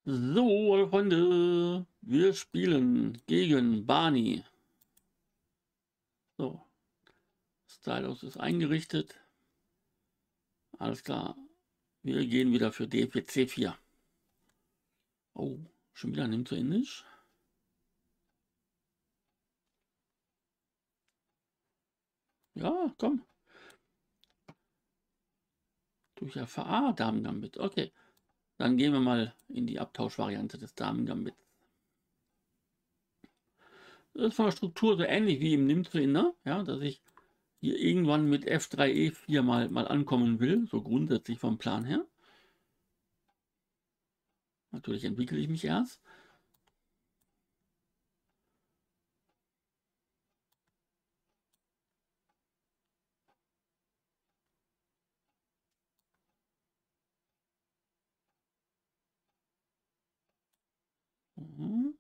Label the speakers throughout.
Speaker 1: So, alle Freunde, wir spielen gegen Barney. So, Stylus ist eingerichtet. Alles klar. Wir gehen wieder für D4, C4. Oh, schon wieder nimmt zu Indisch. Ja, komm. Durch FA, Damen-Gambit. Okay, dann gehen wir mal in die Abtauschvariante des Damen-Gambits. Das ist von der Struktur so ähnlich wie im Nimmt zu Inder, ja, dass ich hier irgendwann mit F3, E4 mal ankommen will, so grundsätzlich vom Plan her. Natürlich entwickle ich mich erst. Mhm.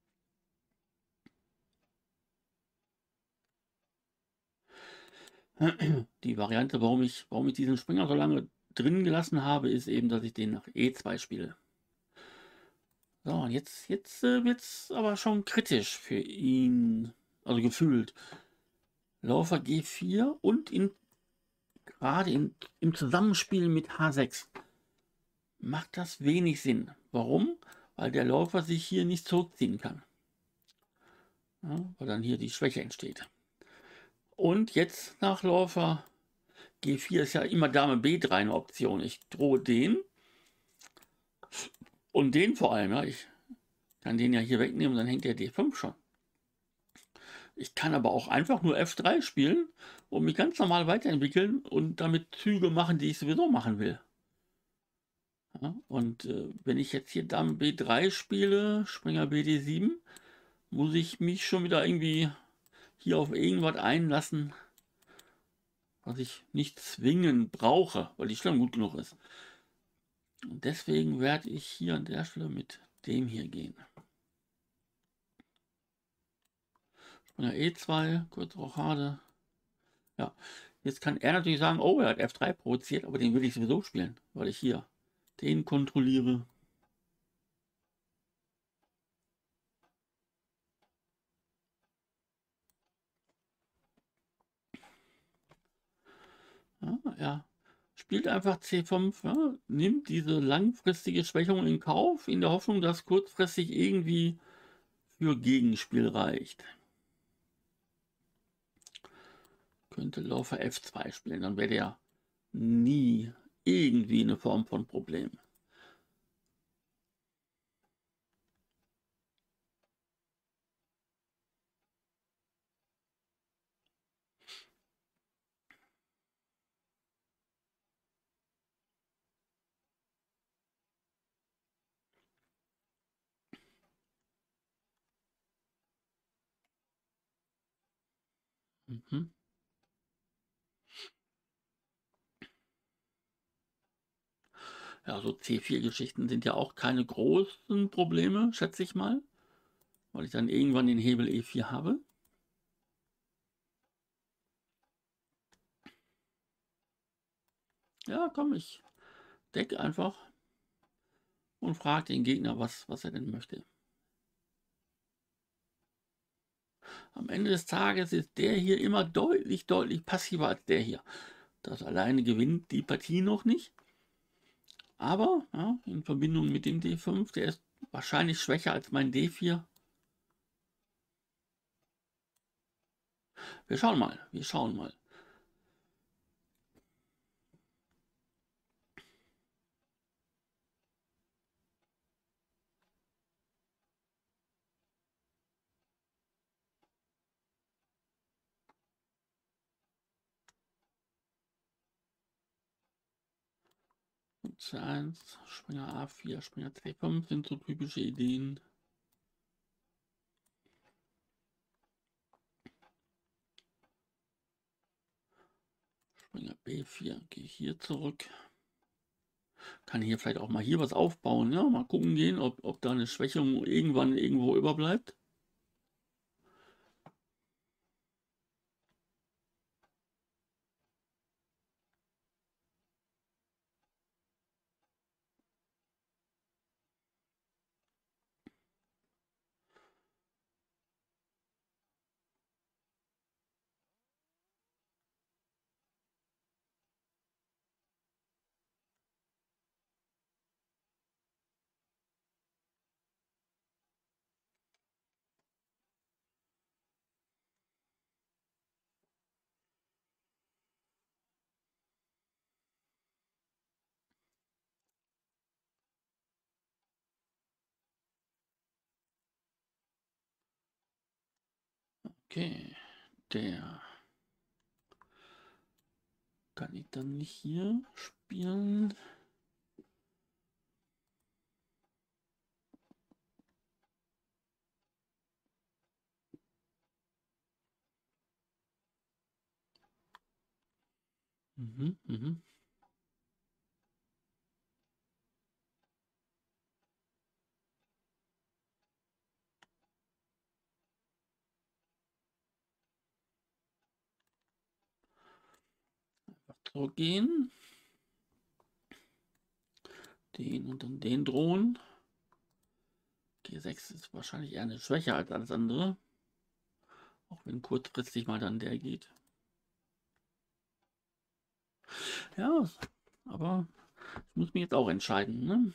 Speaker 1: Die Variante, warum ich diesen Springer so lange drin gelassen habe, ist eben, dass ich den nach E2 spiele. So, und jetzt wird es aber schon kritisch für ihn, also gefühlt. Läufer G4 und gerade im Zusammenspiel mit H6 macht das wenig Sinn. Warum? Weil der Läufer sich hier nicht zurückziehen kann. Ja, weil dann hier die Schwäche entsteht. Und jetzt nach Läufer G4 ist ja immer Dame B3 eine Option. Ich drohe den und den vor allem. Ja. Ich kann den ja hier wegnehmen, dann hängt der D5 schon. Ich kann aber auch einfach nur F3 spielen und mich ganz normal weiterentwickeln und damit Züge machen, die ich sowieso machen will. Ja, und wenn ich jetzt hier Dame B3 spiele, Springer BD7, muss ich mich schon wieder irgendwie hier auf irgendwas einlassen, was ich nicht zwingend brauche, weil die Stellung gut genug ist. Und deswegen werde ich hier an der Stelle mit dem hier gehen. Springer E2, kurze Rochade. Ja, jetzt kann er natürlich sagen, oh, er hat F3 provoziert, aber den will ich sowieso spielen, weil ich hier den kontrolliere. Ja, er spielt einfach C5, ja, nimmt diese langfristige Schwächung in Kauf, in der Hoffnung, dass kurzfristig irgendwie für Gegenspiel reicht. Könnte Läufer F2 spielen, dann wäre der nie irgendwie eine Form von Problem. Mhm. Ja, so C4-Geschichten sind ja auch keine großen Probleme, schätze ich mal, weil ich dann irgendwann den Hebel E4 habe. Ja, komm, ich decke einfach und frage den Gegner, was er denn möchte. Am Ende des Tages ist der hier immer deutlich, deutlich passiver als der hier. Das alleine gewinnt die Partie noch nicht. Aber ja, in Verbindung mit dem D5, der ist wahrscheinlich schwächer als mein D4. Wir schauen mal, wir schauen mal. C1, Springer A4, Springer C5 sind so typische Ideen. Springer B4, gehe hier zurück. Kann hier vielleicht auch mal hier was aufbauen. Ja, mal gucken gehen, ob da eine Schwächung irgendwann irgendwo überbleibt. Okay, der kann ich dann nicht hier spielen. Mhm, mhm. Zurückgehen. Den und dann den drohen. G6 ist wahrscheinlich eher eine Schwäche als alles andere. Auch wenn kurzfristig mal dann der geht. Ja, aber ich muss mich jetzt auch entscheiden, ne?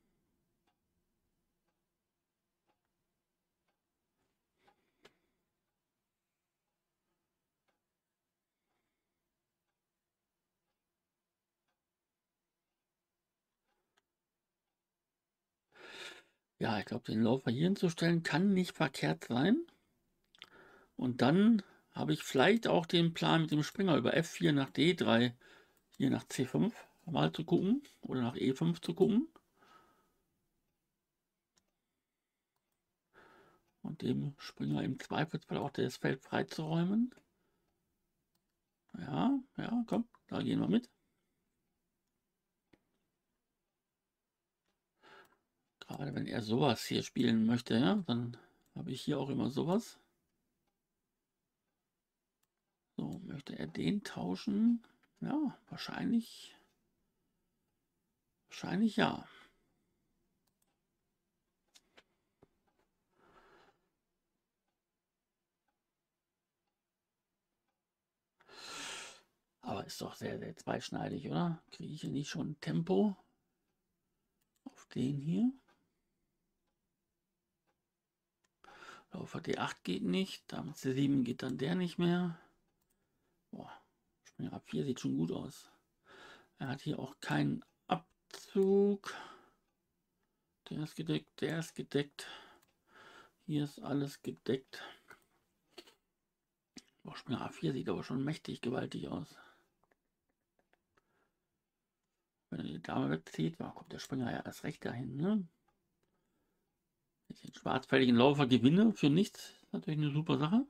Speaker 1: Ja, ich glaube, den Läufer hier hinzustellen kann nicht verkehrt sein. Und dann habe ich vielleicht auch den Plan mit dem Springer über F4 nach D3 hier nach C5 mal zu gucken oder nach E5 zu gucken. Und dem Springer im Zweifelsfall auch das Feld freizuräumen. Ja, ja, komm, da gehen wir mit. Gerade wenn er sowas hier spielen möchte, ja, dann habe ich hier auch immer sowas. So, möchte er den tauschen? Ja, wahrscheinlich ja. Aber ist doch sehr, sehr zweischneidig, oder? Kriege ich hier nicht schon Tempo auf den hier? Läufer D8 geht nicht, damit C7 geht dann der nicht mehr. Boah, Springer A4 sieht schon gut aus. Er hat hier auch keinen Abzug. Der ist gedeckt, der ist gedeckt. Hier ist alles gedeckt. Boah, Springer A4 sieht aber schon mächtig gewaltig aus. Wenn er die Dame wegzieht, kommt der Springer ja erst recht dahin. Ne? Wenn ich den schwarzfälligen Läufer gewinne für nichts, ist natürlich eine super Sache.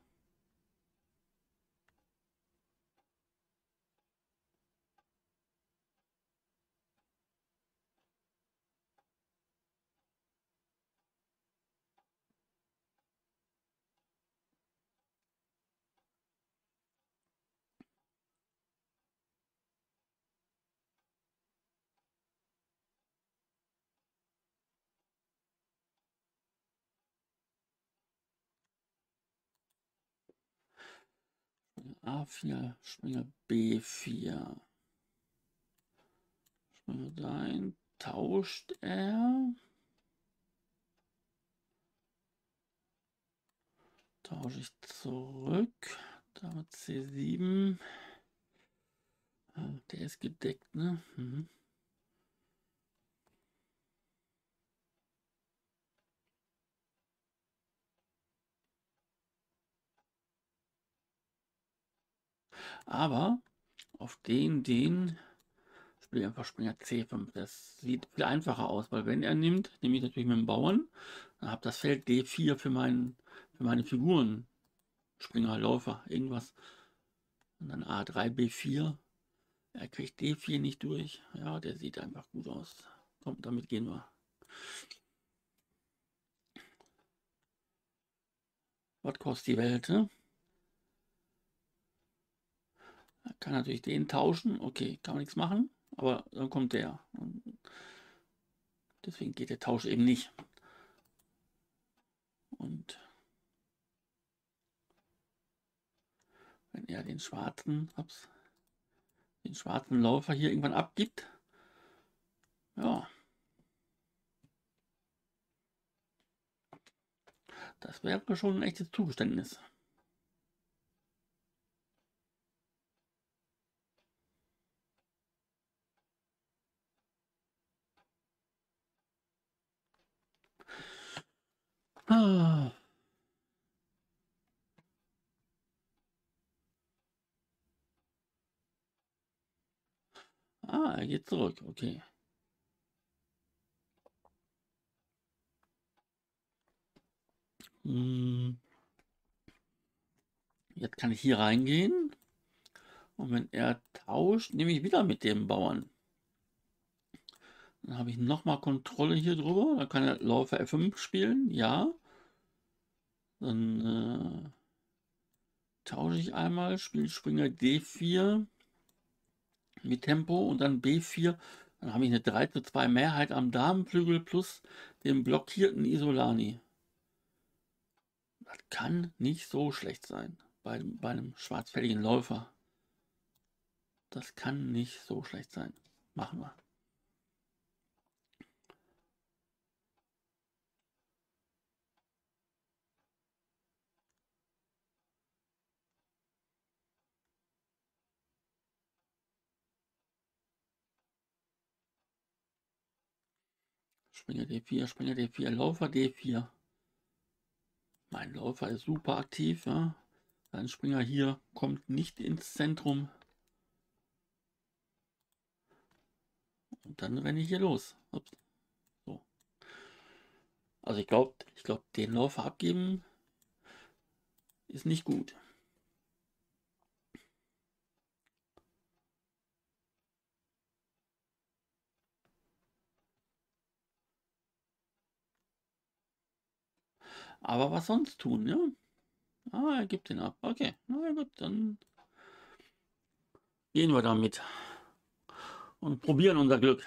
Speaker 1: A4, Springer B4. Springer dahin, tauscht er. Tausche ich zurück. Damit C7. Der ist gedeckt, ne? Mhm. Aber auf den spiele ich einfach Springer C5. Das sieht viel einfacher aus, weil wenn er nimmt, nehme ich natürlich mit dem Bauern. Dann habe das Feld D4 für meine Figuren. Springer, Läufer, irgendwas. Und dann A3, B4. Er kriegt D4 nicht durch. Ja, der sieht einfach gut aus. Komm, damit gehen wir. Was kostet die Welt, ne? Er kann natürlich den tauschen. Okay, kann man nichts machen. Aber dann kommt der. Und deswegen geht der Tausch eben nicht. Und wenn er den schwarzen Läufer hier irgendwann abgibt, ja, das wäre schon ein echtes Zugeständnis. Ah, Ah, er geht zurück. Okay. Jetzt kann ich hier reingehen. Und wenn er tauscht, nehme ich wieder mit dem Bauern. Dann habe ich nochmal Kontrolle hier drüber. Dann kann er Läufer F5 spielen. Ja. Dann tausche ich einmal, spiele Springer D4 mit Tempo und dann B4. Dann habe ich eine 3:2 Mehrheit am Damenflügel plus den blockierten Isolani. Das kann nicht so schlecht sein bei einem schwarzfälligen Läufer. Das kann nicht so schlecht sein. Machen wir. Springer D4, Springer D4, Läufer D4. Mein Läufer ist super aktiv. Ja. Ein Springer hier kommt nicht ins Zentrum. Und dann renne ich hier los. Ups. So. Also ich glaube, den Läufer abgeben ist nicht gut. Aber was sonst tun, ja? Ah, er gibt den ab. Okay, na gut, dann gehen wir damit und probieren unser Glück.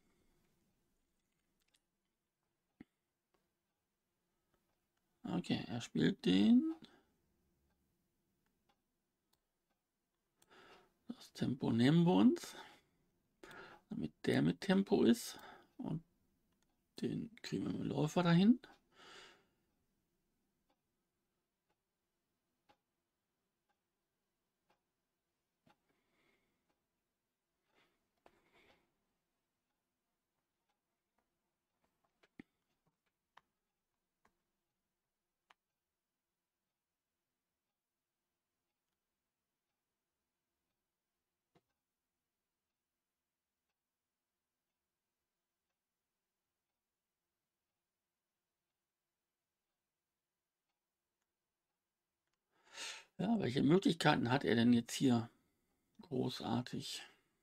Speaker 1: Okay, er spielt den. Das Tempo nehmen wir uns, damit der mit Tempo ist. Und den kriegen wir mit dem Läufer dahin. Ja, welche Möglichkeiten hat er denn jetzt hier? Großartig.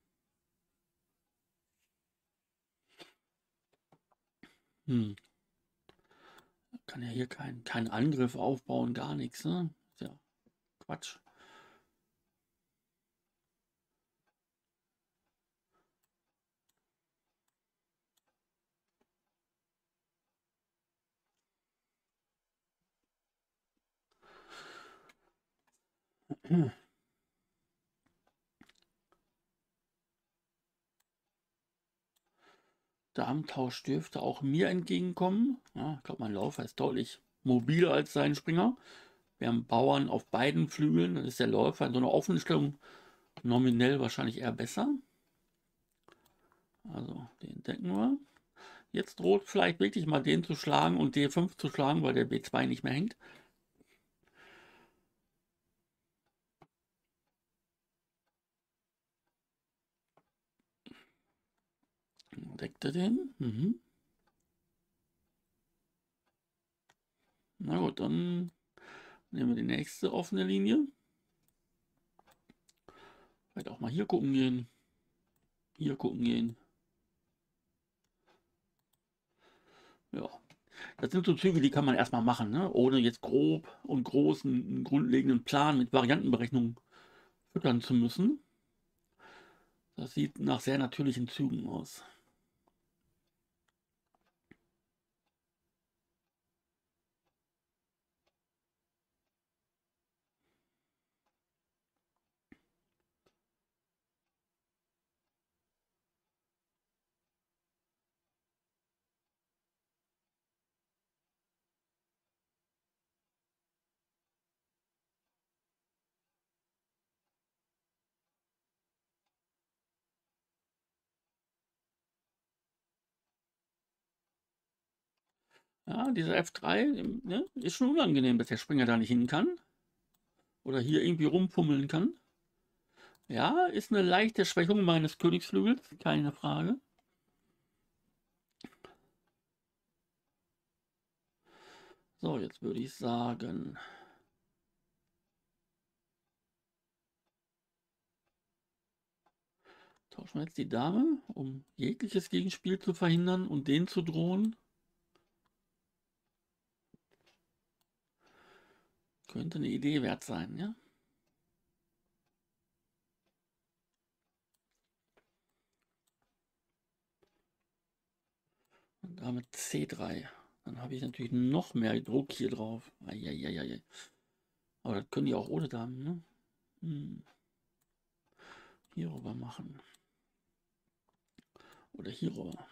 Speaker 1: Kann ja hier kein Angriff aufbauen, gar nichts, ne? Ist ja Quatsch. Damentausch dürfte auch mir entgegenkommen. Ja, ich glaube, mein Läufer ist deutlich mobiler als sein Springer. Wir haben Bauern auf beiden Flügeln. Dann ist der Läufer in so einer offenen Stellung nominell wahrscheinlich eher besser. Also den decken wir. Jetzt droht vielleicht wirklich mal den zu schlagen und D5 zu schlagen, weil der B2 nicht mehr hängt. Deckt er den? Na gut, dann nehmen wir die nächste offene Linie. Vielleicht auch mal hier gucken gehen. Hier gucken gehen. Ja, das sind so Züge, die kann man erstmal machen, ne? Ohne jetzt grob und groß einen grundlegenden Plan mit Variantenberechnung füttern zu müssen. Das sieht nach sehr natürlichen Zügen aus. Ja, dieser F3, ne, ist schon unangenehm, dass der Springer da nicht hin kann. Oder hier irgendwie rumfummeln kann. Ja, ist eine leichte Schwächung meines Königsflügels, keine Frage. So, jetzt würde ich sagen, tauschen wir jetzt die Dame, um jegliches Gegenspiel zu verhindern und den zu drohen. Könnte eine Idee wert sein, ja? Und Dame C3. Dann habe ich natürlich noch mehr Druck hier drauf. Eieieiei. Aber das können die auch ohne Damen, ne? Hier rüber machen. Oder hier rüber.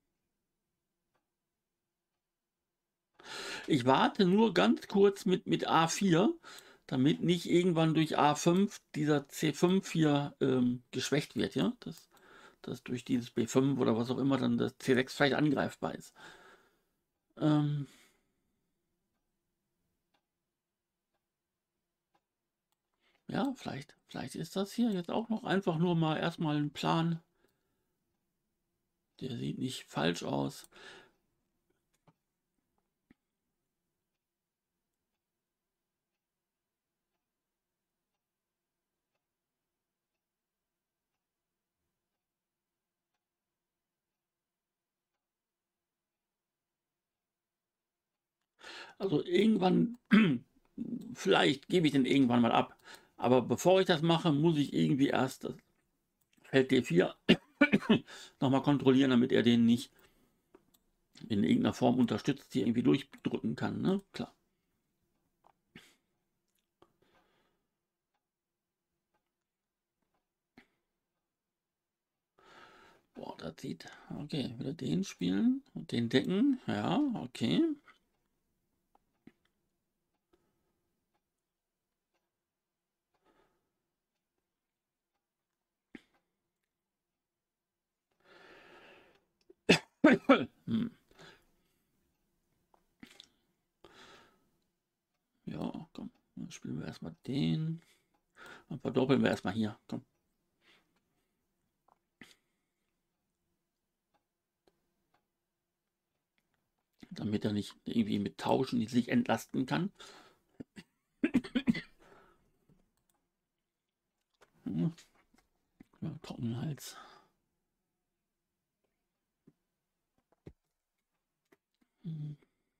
Speaker 1: Ich warte nur ganz kurz mit A4, damit nicht irgendwann durch A5 dieser C5 hier geschwächt wird, ja? Dass durch dieses B5 oder was auch immer dann das C6 vielleicht angreifbar ist. Ähm, ja, vielleicht ist das hier jetzt auch noch einfach nur mal erstmal ein Plan. Der sieht nicht falsch aus. Also irgendwann, vielleicht gebe ich den irgendwann mal ab. Aber bevor ich das mache, muss ich irgendwie erst das Feld D4 nochmal kontrollieren, damit er den nicht in irgendeiner Form unterstützt, hier irgendwie durchdrücken kann. Ne? Klar. Boah, das sieht. Okay, wieder den spielen und den decken. Ja, okay. Hm. Ja, komm. Dann spielen wir erstmal den. Dann verdoppeln wir erstmal hier. Komm. Damit er nicht irgendwie mit Tauschen sich entlasten kann. Ja, trockenen Hals. Hm.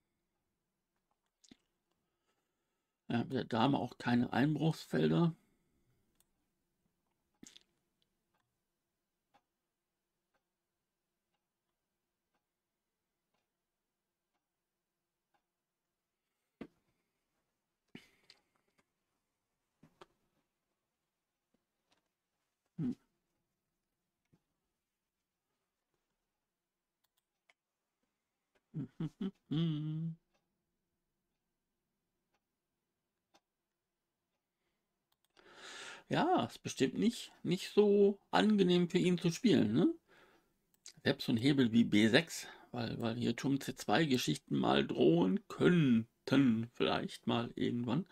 Speaker 1: Ja, mit der Dame auch keine Einbruchsfelder. Hm. Hm, hm, hm, hm. Ja, ist bestimmt nicht so angenehm für ihn zu spielen, ne? Selbst so ein Hebel wie B6, weil hier Turm C2 Geschichten mal drohen könnten, vielleicht mal irgendwann.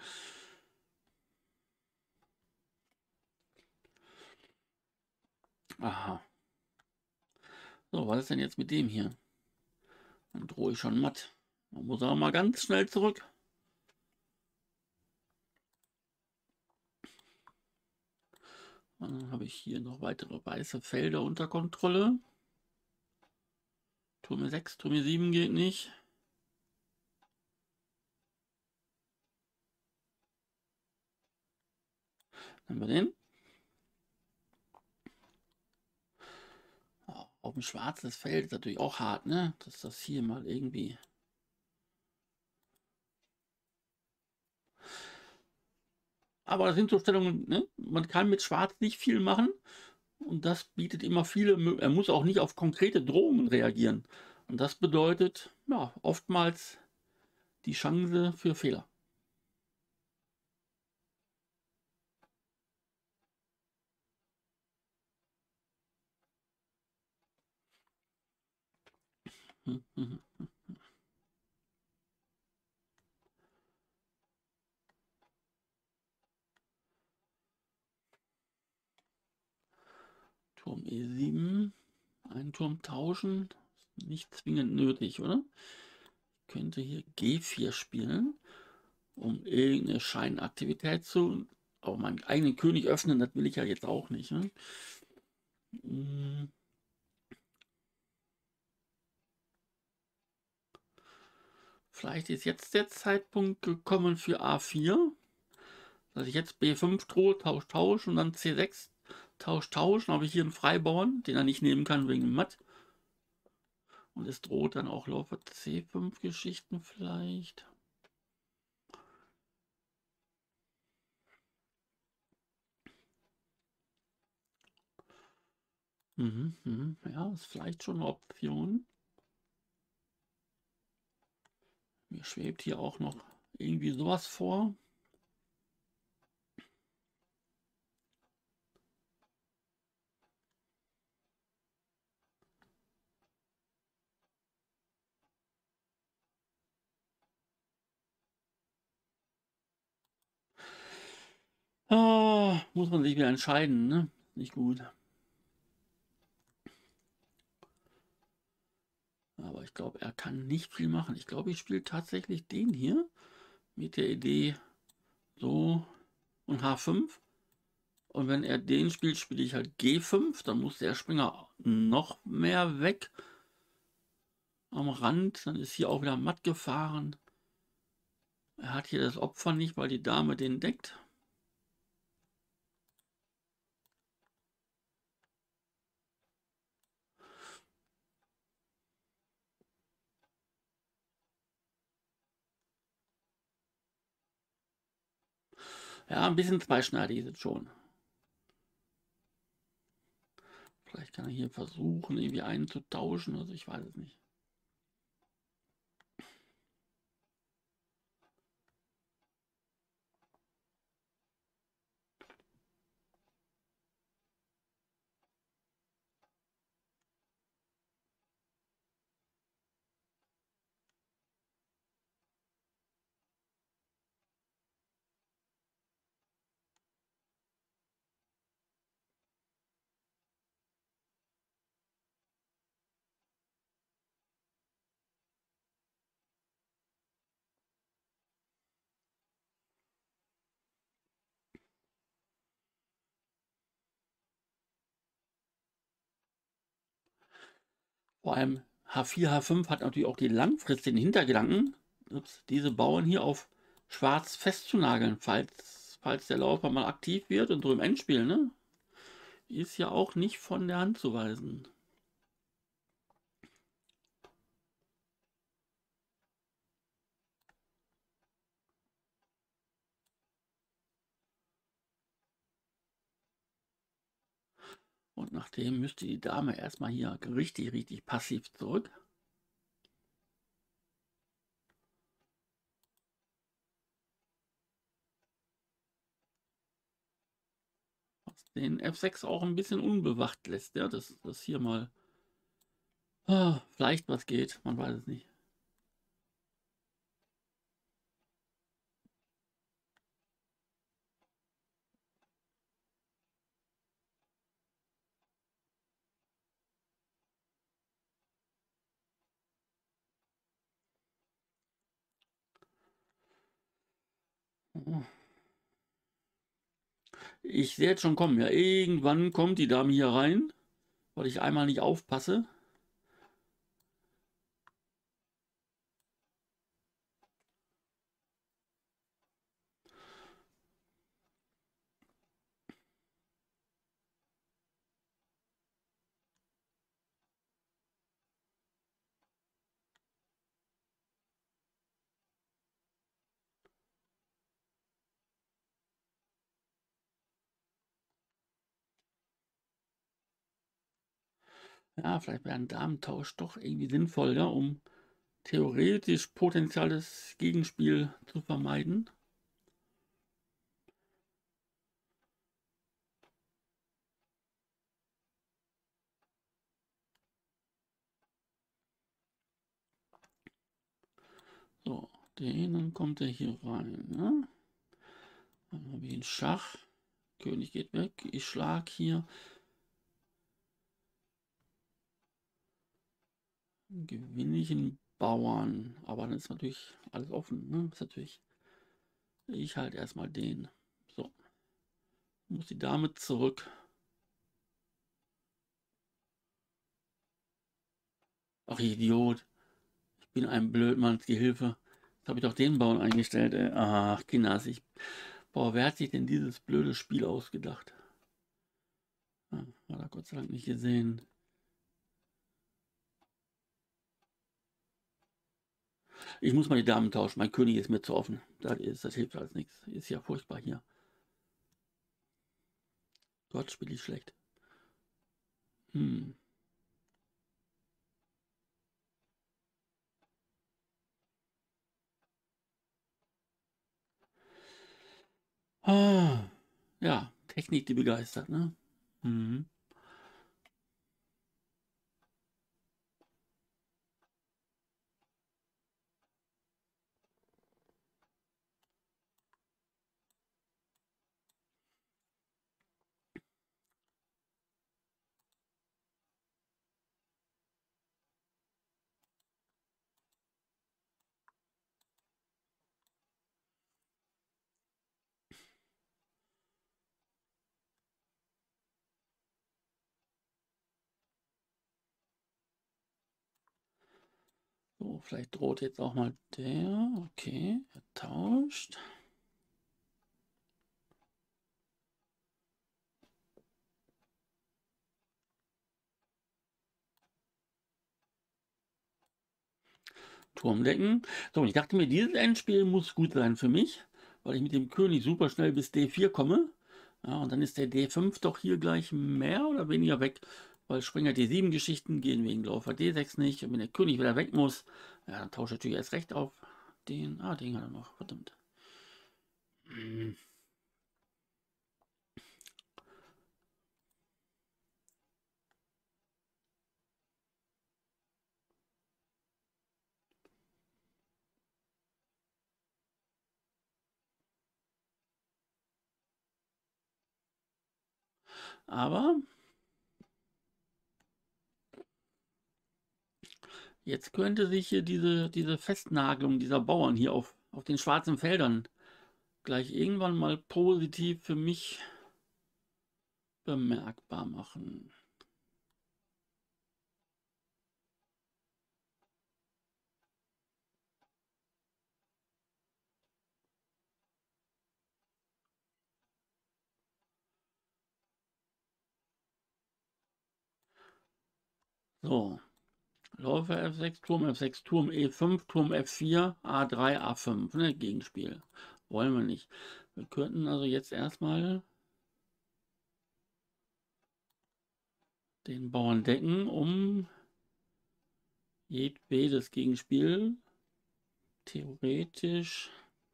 Speaker 1: Aha. So, was ist denn jetzt mit dem hier? Dann drohe ich schon matt. Man muss auch mal ganz schnell zurück. Dann habe ich hier noch weitere weiße Felder unter Kontrolle. Turm 6, Turm 7 geht nicht. Dann haben wir den. Auf dem schwarzes Feld ist natürlich auch hart, ne? Dass das hier mal irgendwie. Aber das sind so Stellungen, ne? Man kann mit Schwarz nicht viel machen. Und das bietet immer viele. Er muss auch nicht auf konkrete Drohungen reagieren. Und das bedeutet, ja, oftmals die Chance für Fehler. Hm, hm, hm. Turm E7. Einen Turm tauschen. Nicht zwingend nötig, oder? Ich könnte hier G4 spielen, um irgendeine Scheinaktivität zu... Aber meinen eigenen König öffnen, das will ich ja jetzt auch nicht. Ne? Vielleicht ist jetzt der Zeitpunkt gekommen für A4. Dass ich jetzt B5 drohe, Tausch und dann C6, Tausch. Dann habe ich hier einen Freibauern, den er nicht nehmen kann wegen dem Matt. Und es droht dann auch Läufer C5 Geschichten vielleicht. Ja, ist vielleicht schon eine Option. Mir schwebt hier auch noch irgendwie sowas vor. Muss man sich wieder entscheiden, ne? Nicht gut. Aber ich glaube, er kann nicht viel machen. Ich glaube, ich spiele tatsächlich den hier mit der Idee so und H5. Und wenn er den spielt, spiele ich halt G5. Dann muss der Springer noch mehr weg am Rand. Dann ist hier auch wieder matt gefahren. Er hat hier das Opfer nicht, weil die Dame den deckt. Ja, ein bisschen zweischneidig ist es schon. Vielleicht kann er hier versuchen, irgendwie einen zu tauschen. Also ich weiß es nicht. Vor allem H4, H5 hat natürlich auch die langfristigen Hintergedanken, diese Bauern hier auf schwarz festzunageln, falls der Läufer mal aktiv wird und so im Endspiel, ne? Ist ja auch nicht von der Hand zu weisen. Und nachdem müsste die Dame erstmal hier richtig passiv zurück. Was den F6 auch ein bisschen unbewacht lässt, ja, dass hier mal vielleicht was geht, man weiß es nicht. Ich sehe jetzt schon kommen, ja, irgendwann kommt die Dame hier rein, weil ich einmal nicht aufpasse. Ja, vielleicht wäre ein Damentausch doch irgendwie sinnvoll, ja, um theoretisch potenzielles Gegenspiel zu vermeiden. So, dann kommt er hier rein. Ne? Dann habe ich einen Schach. König geht weg. Ich schlage hier. gewinne ich einen Bauern. Aber dann ist natürlich alles offen. Ne? Ist natürlich, ich halt erstmal den. So, muss die Dame zurück. Ach, Idiot. Ich bin ein Blödmanns Gehilfe. Jetzt habe ich doch den Bauern eingestellt. Ey. Ach, Kinders, boah, wer hat sich denn dieses blöde Spiel ausgedacht? Ah, hat er Gott sei Dank nicht gesehen. Ich muss mal die Damen tauschen. Mein König ist mir zu offen. Das hilft alles nichts. Ist ja furchtbar hier. Gott, spiele ich schlecht. Hm. Ah, ja, Technik, die begeistert, ne? Mhm. So, vielleicht droht jetzt auch mal der. Okay, er tauscht. Turmdecken. So, und ich dachte mir, dieses Endspiel muss gut sein für mich, weil ich mit dem König super schnell bis D4 komme. Ja, und dann ist der D5 doch hier gleich mehr oder weniger weg, weil Springer D7 Geschichten gehen wegen Läufer D6 nicht. Und wenn der König wieder weg muss, ja, dann tauscht er natürlich erst recht auf den. Ah, den hat er noch, verdammt. Hm. Aber jetzt könnte sich hier diese Festnagelung dieser Bauern hier auf den schwarzen Feldern gleich irgendwann mal positiv für mich bemerkbar machen. So, Läufer F6, Turm E5, Turm F4, A3, A5, ne, Gegenspiel. Wollen wir nicht. Wir könnten also jetzt erstmal den Bauern decken, um jedes Gegenspiel theoretisch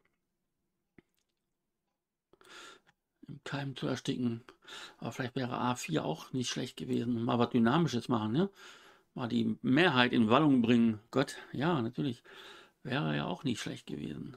Speaker 1: im Keim zu ersticken. Aber vielleicht wäre A4 auch nicht schlecht gewesen. Mal was Dynamisches machen, ne? Mal die Mehrheit in Wallung bringen. Gott, ja, natürlich. Wäre ja auch nicht schlecht gewesen.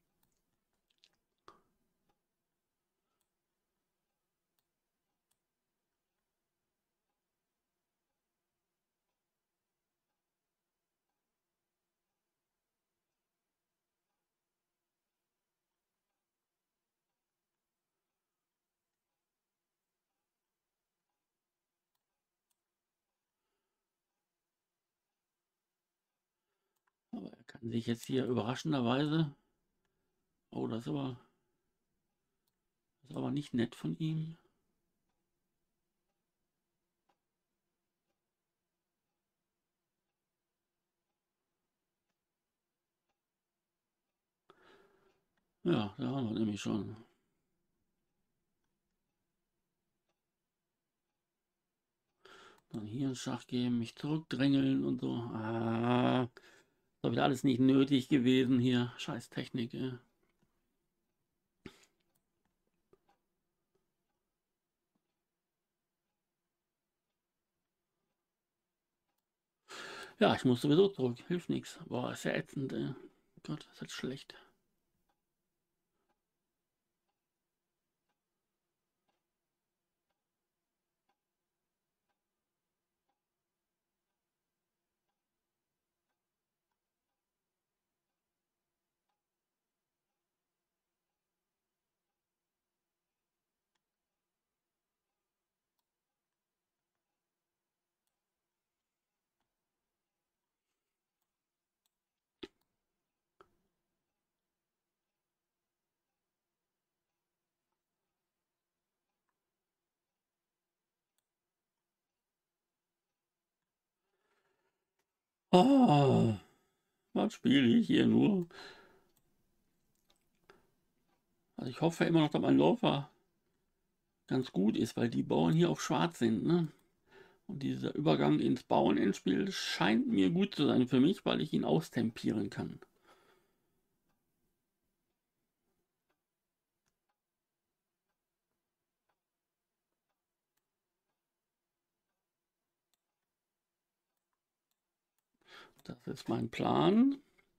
Speaker 1: Aber er kann sich jetzt hier überraschenderweise. Oh, das ist aber nicht nett von ihm. Ja, da haben wir nämlich schon. Dann hier einen Schach geben, mich zurückdrängeln und so. Ah, das wieder alles nicht nötig gewesen hier. Scheiß Technik, ey. Ja, ich muss sowieso zurück. Hilft nichts. Boah, ist ja ätzend, ey. Gott, ist halt schlecht. Ah, was spiele ich hier nur? Also ich hoffe immer noch, dass mein Läufer ganz gut ist, weil die Bauern hier auf schwarz sind, ne? Und dieser Übergang ins Bauernendspiel scheint mir gut zu sein für mich, weil ich ihn austempieren kann. Das ist mein Plan.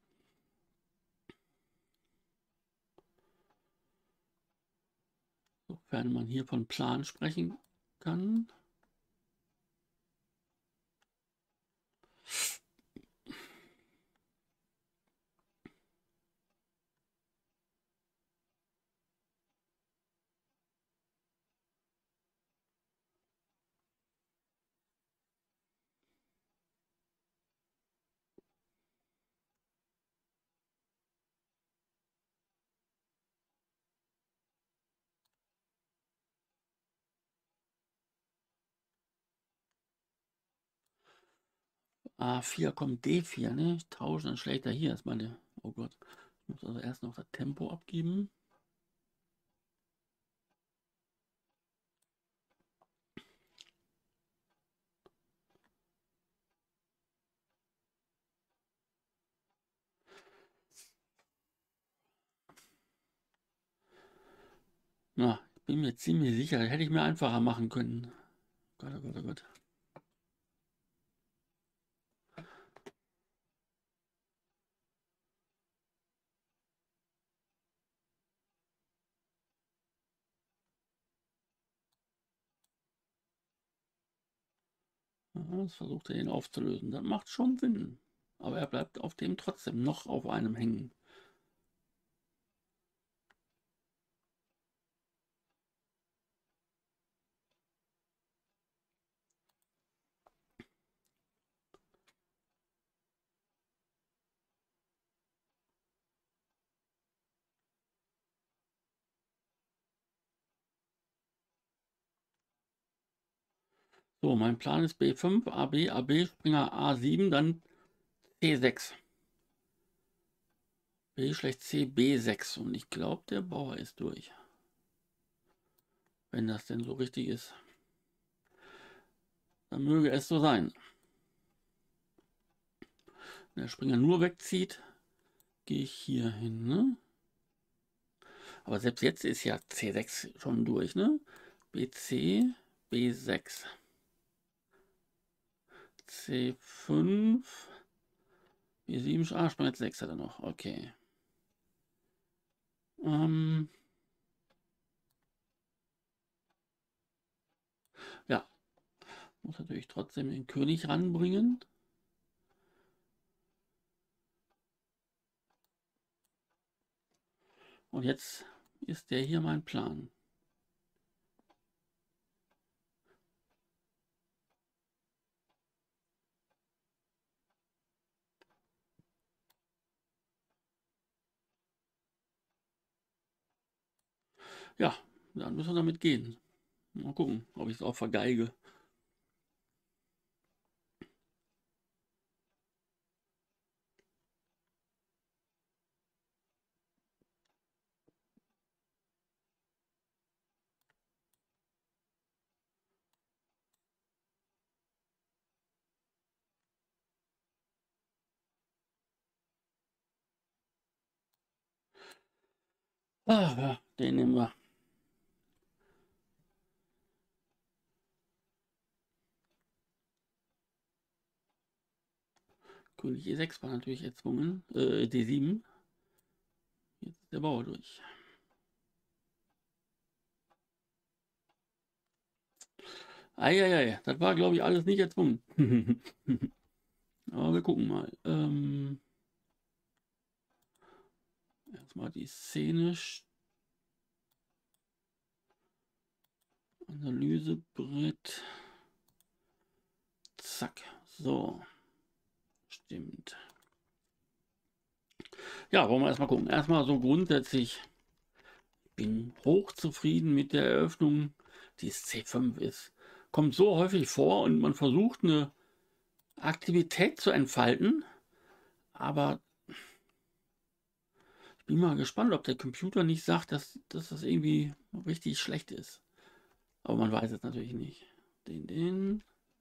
Speaker 1: Sofern man hier von Plan sprechen kann. A4 kommt D4, ne? Ich tausche, dann schlägt er hier erstmal eine. Oh Gott. Ich muss also erst noch das Tempo abgeben. Na, ich bin mir ziemlich sicher, das hätte ich mir einfacher machen können. Gott, oh Gott, oh Gott. Ja, jetzt versucht er ihn aufzulösen. Das macht schon Sinn. Aber er bleibt auf dem trotzdem noch auf einem hängen. So, mein Plan ist B5, AB, AB, Springer A7, dann C6. B schlecht C, B6. Und ich glaube, der Bauer ist durch. Wenn das denn so richtig ist. Dann möge es so sein. Wenn der Springer nur wegzieht, gehe ich hier hin, ne? Aber selbst jetzt ist ja C6 schon durch, ne? BC, B6. C5, B7, ah, Springer 6 hat er noch, okay. Ja, muss natürlich trotzdem den König ranbringen. Und jetzt ist der hier mein Plan. Ja, dann müssen wir damit gehen. Mal gucken, ob ich es auch vergeige. Ah, ja, den nehmen wir. König E6 war natürlich erzwungen. D7. Jetzt ist der Bauer durch. Eieiei, das war, glaube ich, alles nicht erzwungen. Aber wir gucken mal. Erstmal die Szene. Analysebrett. Zack. So. Stimmt. Ja, wollen wir erstmal gucken. Erstmal so grundsätzlich. Ich bin hochzufrieden mit der Eröffnung. Die C5 ist. Kommt so häufig vor und man versucht eine Aktivität zu entfalten, aber ich bin mal gespannt, ob der Computer nicht sagt, dass das irgendwie richtig schlecht ist. Aber man weiß es natürlich nicht. Den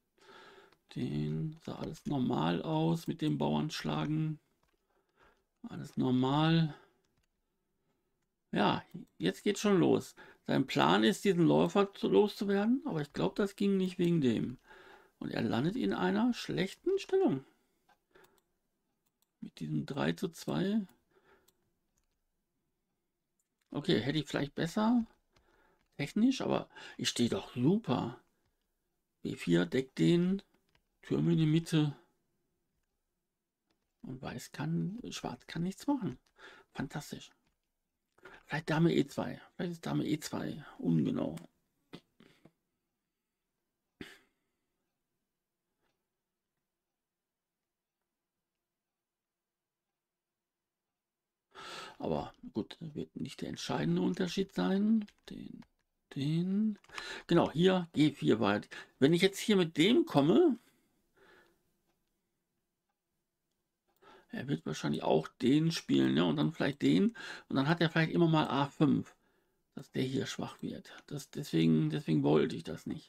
Speaker 1: sah alles normal aus mit dem Bauernschlagen. Alles normal. Ja, jetzt geht's schon los. Sein Plan ist, diesen Läufer loszuwerden, aber ich glaube, das ging nicht wegen dem. Und er landet in einer schlechten Stellung. Mit diesem 3:2. Okay, hätte ich vielleicht besser technisch, aber ich stehe doch super. B4 deckt den, Türme in die Mitte. Und Schwarz kann nichts machen. Fantastisch. Vielleicht Dame E2. Vielleicht ist Dame E2 ungenau. Aber gut, wird nicht der entscheidende Unterschied sein. Den. Genau, hier G4 weit. Wenn ich jetzt hier mit dem komme, er wird wahrscheinlich auch den spielen, ne? Und dann vielleicht den. Und dann hat er vielleicht immer mal A5, dass der hier schwach wird. Deswegen wollte ich das nicht.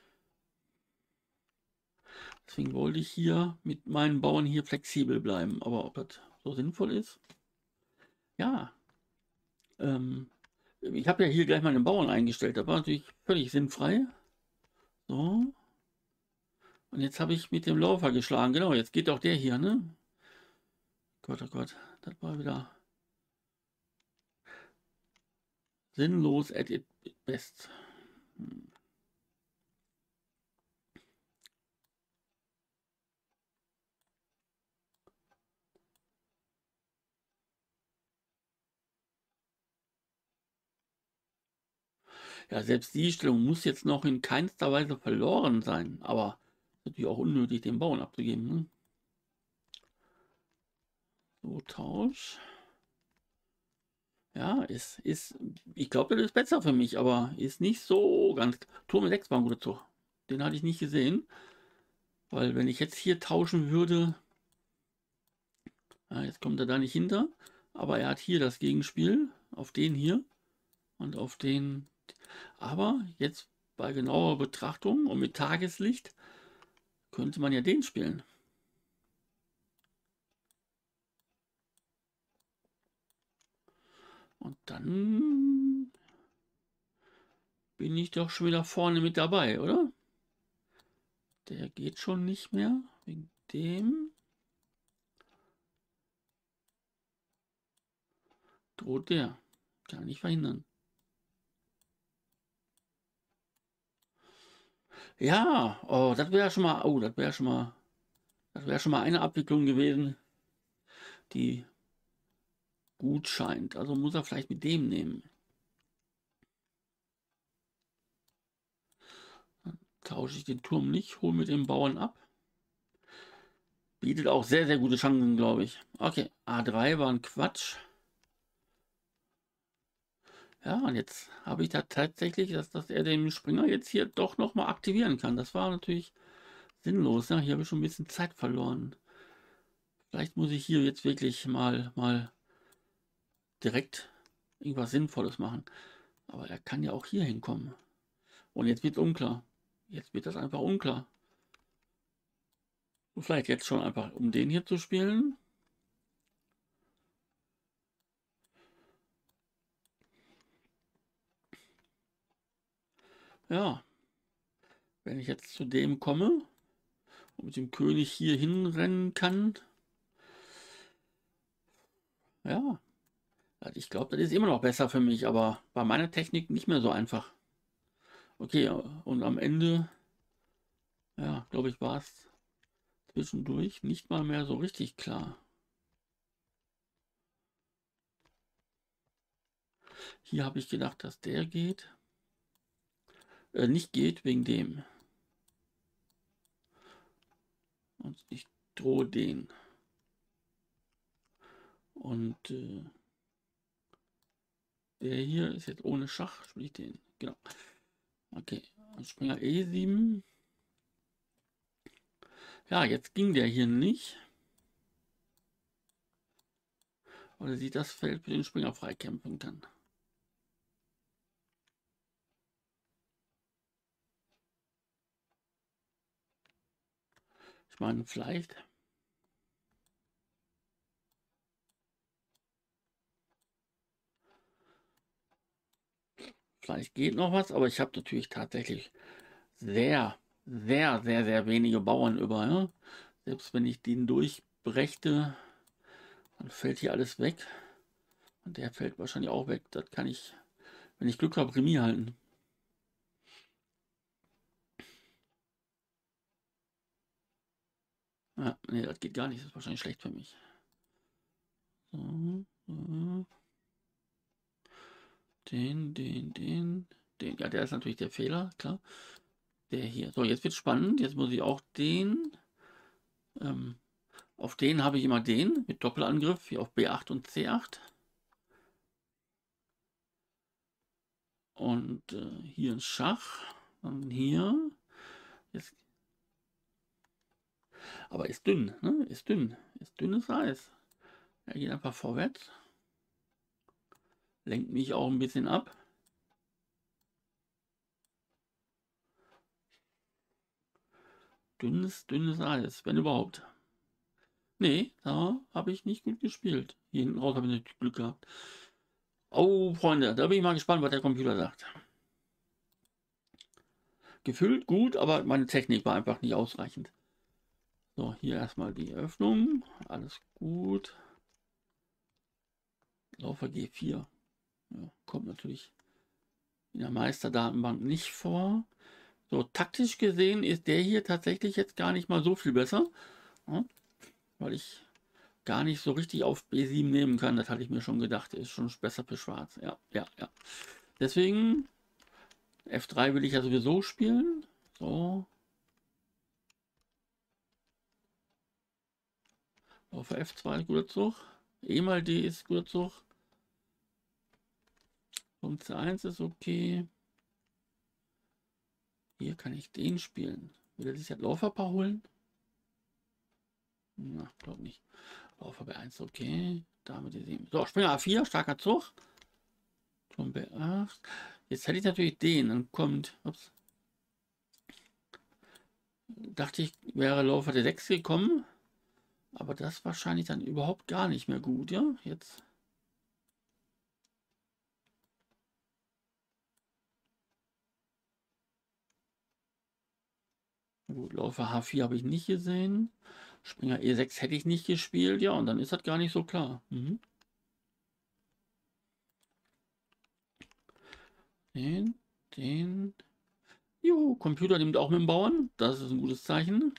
Speaker 1: Deswegen wollte ich hier mit meinen Bauern hier flexibel bleiben. Aber ob das so sinnvoll ist? Ja. Ich habe ja hier gleich meine Bauern eingestellt. Das war natürlich völlig sinnfrei. So. Und jetzt habe ich mit dem Läufer geschlagen. Genau, jetzt geht auch der hier, ne? Gott, oh Gott. Das war wieder sinnlos at its best. Ja, selbst die Stellung muss jetzt noch in keinster Weise verloren sein. Aber natürlich auch unnötig, den Bauern abzugeben, ne? So, Tausch. Ja, ich glaube, das ist besser für mich, aber ist nicht so ganz. Turm 6 war ein guter Zug. Den hatte ich nicht gesehen. Weil wenn ich jetzt hier tauschen würde, ja, jetzt kommt er da nicht hinter, aber er hat hier das Gegenspiel auf den hier und auf den. Aber jetzt bei genauer Betrachtung und mit Tageslicht könnte man ja den spielen. Und dann bin ich doch schon wieder vorne mit dabei, oder? Der geht schon nicht mehr wegen dem. Droht der. Kann nicht verhindern. Ja, oh, das wäre schon mal, oh, das wäre schon mal eine Abwicklung gewesen, die gut scheint. Also muss er vielleicht mit dem nehmen. Dann tausche ich den Turm nicht, hole mit dem Bauern ab. Bietet auch sehr, sehr gute Chancen, glaube ich. Okay, A3 war ein Quatsch. Ja, und jetzt habe ich da tatsächlich, dass er den Springer jetzt hier doch nochmal aktivieren kann. Das war natürlich sinnlos. Ja? Hier habe ich schon ein bisschen Zeit verloren. Vielleicht muss ich hier jetzt wirklich mal direkt irgendwas Sinnvolles machen. Aber er kann ja auch hier hinkommen. Und jetzt wird es unklar. Jetzt wird das einfach unklar. Und vielleicht jetzt schon einfach, um den hier zu spielen. Ja, wenn ich jetzt zu dem komme und mit dem König hier hinrennen kann. Ja, also ich glaube, das ist immer noch besser für mich, aber bei meiner Technik nicht mehr so einfach. Okay, und am Ende, ja, glaube ich, war es zwischendurch nicht mal mehr so richtig klar. Hier habe ich gedacht, dass der geht. Nicht geht wegen dem. Und ich drohe den. Und der hier ist jetzt ohne Schach, spiele ich den. Genau. Okay, Springer E7. Ja, jetzt ging der hier nicht. Oder sieht das Feld für den Springer freikämpfen kann. Ich meine, vielleicht. Vielleicht geht noch was, aber ich habe natürlich tatsächlich sehr, sehr wenige Bauern über. Ja? Selbst wenn ich den durchbrächte, dann fällt hier alles weg. Und der fällt wahrscheinlich auch weg. Das kann ich, wenn ich Glück habe, Remis halten. Ja, nee, das geht gar nicht. Das ist wahrscheinlich schlecht für mich. So, so. Den. Ja, der ist natürlich der Fehler, klar. Der hier. So, jetzt wird spannend. Jetzt muss ich auch den. Auf den habe ich immer den mit Doppelangriff, hier auf B8 und C8. Und hier ein Schach. Und hier. Jetzt. Aber ist dünn, ne? Ist dünn. Ist dünnes Eis. Er geht einfach vorwärts. Lenkt mich auch ein bisschen ab. Dünnes Eis, wenn überhaupt. Nee, da habe ich nicht gut gespielt. Hier hinten raus habe ich natürlich Glück gehabt. Oh, Freunde, da bin ich mal gespannt, was der Computer sagt. Gefühlt gut, aber meine Technik war einfach nicht ausreichend. So, hier erstmal die Öffnung. Alles gut. Läufer G4. Ja, kommt natürlich in der Meisterdatenbank nicht vor. So, taktisch gesehen ist der hier tatsächlich jetzt gar nicht mal so viel besser. Ja, weil ich gar nicht so richtig auf B7 nehmen kann. Das hatte ich mir schon gedacht. Ist schon besser für Schwarz. Ja. Deswegen F3 will ich ja sowieso spielen. So. Auf F2 guter Zug. E mal D ist guter Zug. Und C1 ist okay. Hier kann ich den spielen. Will er sich das Lauferpaar holen? Na, glaube nicht. Laufer B1 okay. Dame D7. So, Springer A4, starker Zug. Turm B8. Jetzt hätte ich natürlich den. Dann kommt. Ups. Dachte ich, wäre Läufer D6 gekommen. Aber das wahrscheinlich dann überhaupt gar nicht mehr gut, ja? Jetzt. Gut, Läufer H4 habe ich nicht gesehen. Springer E6 hätte ich nicht gespielt, ja, und dann ist das gar nicht so klar. Den. Jo, Computer nimmt auch mit dem Bauern. Das ist ein gutes Zeichen.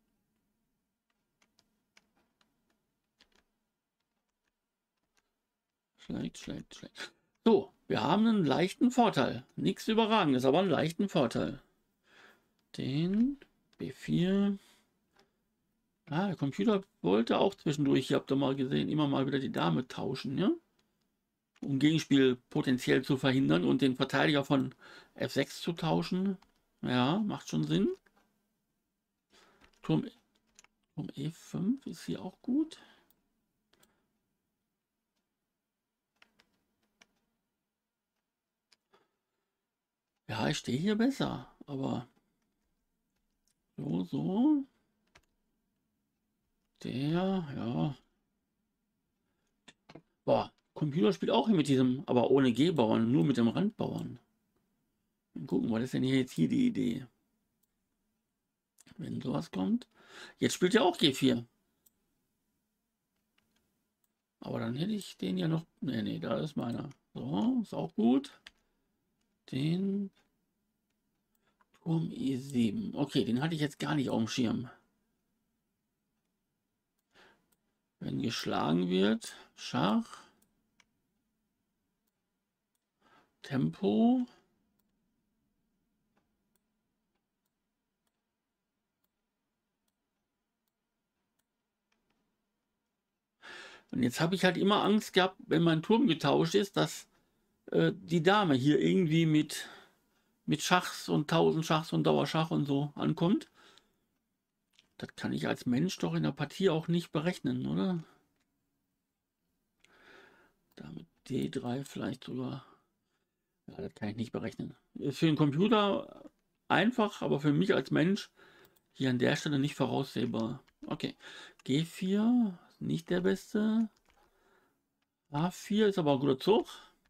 Speaker 1: Schlecht. So, wir haben einen leichten Vorteil. Nichts Überragendes, aber einen leichten Vorteil. Den B4. Ah, der Computer wollte auch zwischendurch, ihr habt da mal gesehen, immer mal wieder die Dame tauschen, ja? Um Gegenspiel potenziell zu verhindern und den Verteidiger von F6 zu tauschen. Ja, macht schon Sinn. Turm E5 ist hier auch gut. Ja, ich stehe hier besser, aber so. Der, ja. Boah, Computer spielt auch hier mit diesem, aber ohne G-Bauern, nur mit dem Randbauern. Mal gucken, was ist denn hier jetzt hier die Idee? Wenn sowas kommt. Jetzt spielt er auch G4. Aber dann hätte ich den ja noch. Nee, da ist meiner. So, ist auch gut. Den Turm E7. Okay, den hatte ich jetzt gar nicht auf dem Schirm. Wenn geschlagen wird, Schach. Tempo. Und jetzt habe ich halt immer Angst gehabt, wenn mein Turm getauscht ist, dass die Dame hier irgendwie mit Schachs und 1000 Schachs und Dauerschach und so ankommt. Das kann ich als Mensch doch in der Partie auch nicht berechnen, oder? Damit D3 vielleicht sogar. Ja, das kann ich nicht berechnen. Ist für den Computer einfach, aber für mich als Mensch hier an der Stelle nicht voraussehbar. Okay, G4, nicht der beste. A4 ist aber ein guter Zug.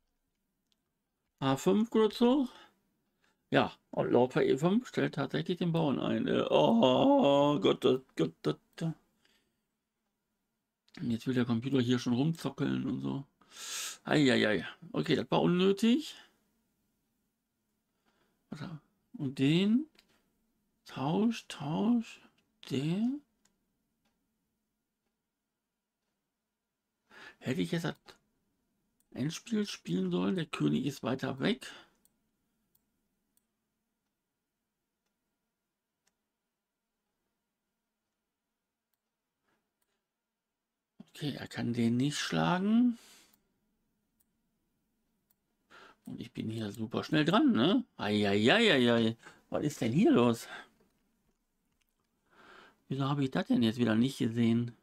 Speaker 1: A5, guter Zug. Ja, und Läufer E5 stellt tatsächlich den Bauern ein. Oh Gott, Gott, Gott. Und jetzt will der Computer hier schon rumzockeln und so. Eieiei. Okay, das war unnötig. Und den Tausch, der. Hätte ich jetzt das Endspiel spielen sollen? Der König ist weiter weg. Okay, er kann den nicht schlagen. Und ich bin hier super schnell dran, ne? Eieieiei. Was ist denn hier los? Wieso habe ich das denn jetzt wieder nicht gesehen?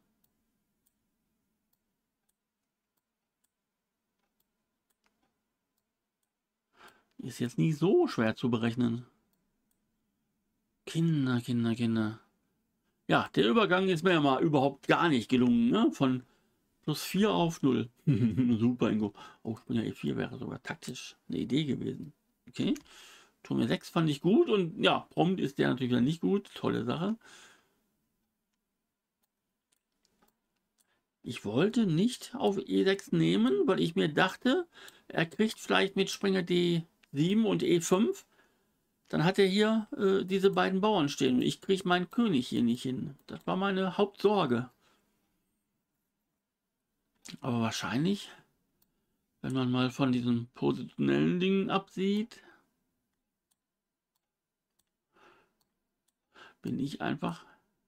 Speaker 1: Ist jetzt nicht so schwer zu berechnen. Kinder. Ja, der Übergang ist mir ja mal überhaupt gar nicht gelungen, ne? Von +4 auf 0. Super, Ingo. Oh, ich bin ja E4 wäre sogar taktisch eine Idee gewesen. Okay. Turm E6 fand ich gut und ja, prompt ist der natürlich wieder nicht gut. Tolle Sache. Ich wollte nicht auf E6 nehmen, weil ich mir dachte, er kriegt vielleicht mit Springer D7 und E5. Dann hat er hier diese beiden Bauern stehen und ich kriege meinen König hier nicht hin. Das war meine Hauptsorge. Aber wahrscheinlich, wenn man mal von diesen positionellen Dingen absieht, bin ich einfach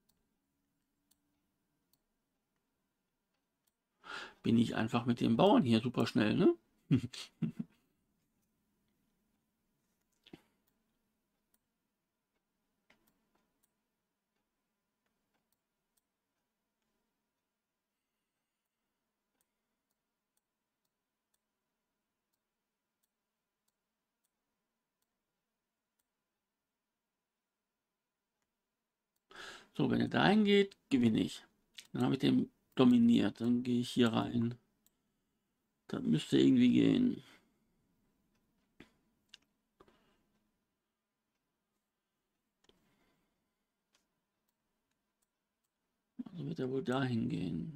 Speaker 1: mit den Bauern hier super schnell, ne? So, wenn er dahin geht, gewinne ich. Dann habe ich den dominiert. Dann gehe ich hier rein. Das müsste irgendwie gehen. Also wird er wohl dahin gehen.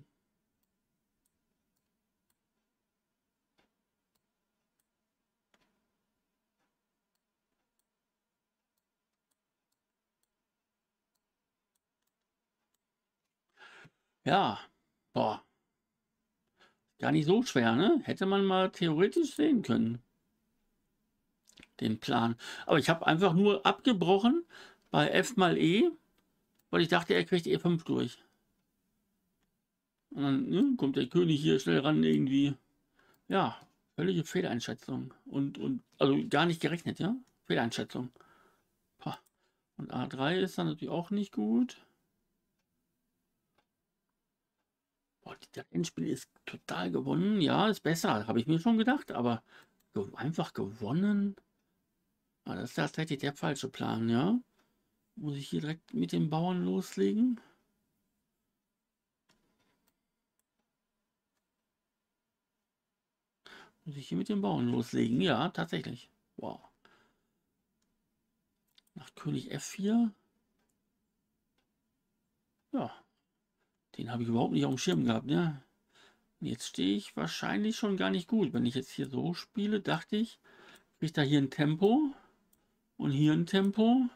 Speaker 1: Ja, boah, gar nicht so schwer, ne? Hätte man mal theoretisch sehen können, den Plan. Aber ich habe einfach nur abgebrochen bei F mal E, weil ich dachte, er kriegt E5 durch. Und dann ne, kommt der König hier schnell ran irgendwie. Ja, völlige Fehleinschätzung. Und also gar nicht gerechnet, ja? Fehleinschätzung. Pah. Und A3 ist dann natürlich auch nicht gut. Boah, das Endspiel ist total gewonnen. Ja, ist besser, habe ich mir schon gedacht, aber einfach gewonnen. Ah, das ist tatsächlich der falsche Plan, ja? Muss ich hier direkt mit den Bauern loslegen? Muss ich hier mit den Bauern loslegen? Ja, tatsächlich. Wow. Nach König F4. Ja, den habe ich überhaupt nicht auf dem Schirm gehabt, ja. Und jetzt stehe ich wahrscheinlich schon gar nicht gut. Wenn ich jetzt hier so spiele, dachte ich, kriege ich da hier ein Tempo und hier ein Tempo.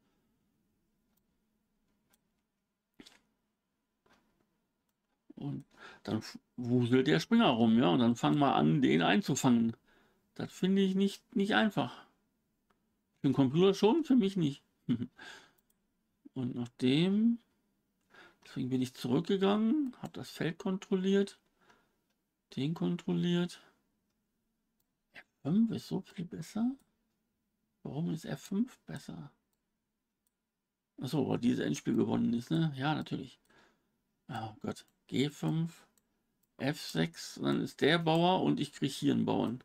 Speaker 1: Und dann wuselt der Springer rum, ja. Und dann fang mal an, den einzufangen. Das finde ich nicht einfach. Für den Computer schon, für mich nicht. Und nachdem, deswegen bin ich zurückgegangen, habe das Feld kontrolliert, den kontrolliert. F5 ist so viel besser. Warum ist F5 besser? Achso, weil dieses Endspiel gewonnen ist, ne? Ja, natürlich. Oh Gott. G5, F6, dann ist der Bauer und ich kriege hier einen Bauern.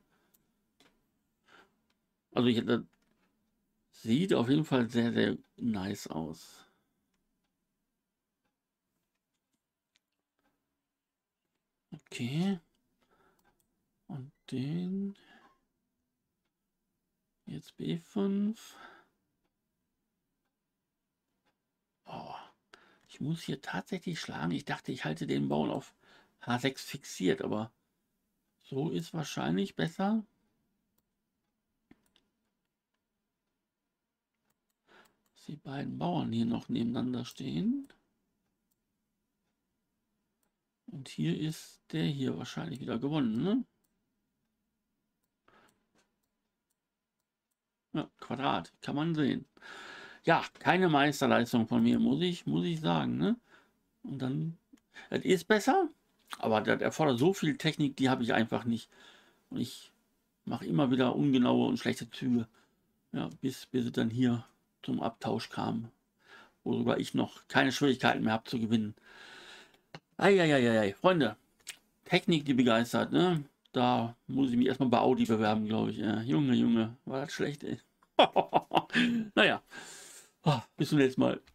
Speaker 1: Also ich hätte, sieht auf jeden Fall sehr, sehr nice aus. Okay. Und den jetzt B5. Oh, ich muss hier tatsächlich schlagen. Ich dachte, ich halte den Bauern auf H6 fixiert, aber so ist wahrscheinlich besser. Dass die beiden Bauern hier noch nebeneinander stehen. Und hier ist der hier wahrscheinlich wieder gewonnen, ne? Ja, Quadrat, kann man sehen. Ja, keine Meisterleistung von mir, muss ich sagen, ne? Und dann, das ist besser, aber das erfordert so viel Technik, die habe ich einfach nicht. Und ich mache immer wieder ungenaue und schlechte Züge. Ja, bis es dann hier zum Abtausch kam, wo sogar ich noch keine Schwierigkeiten mehr habe zu gewinnen. Eieieiei, Freunde, Technik, die begeistert, ne? Da muss ich mich erstmal bei Audi bewerben, glaube ich. Junge, Junge, war das schlecht, ey. Naja, bis zum nächsten Mal.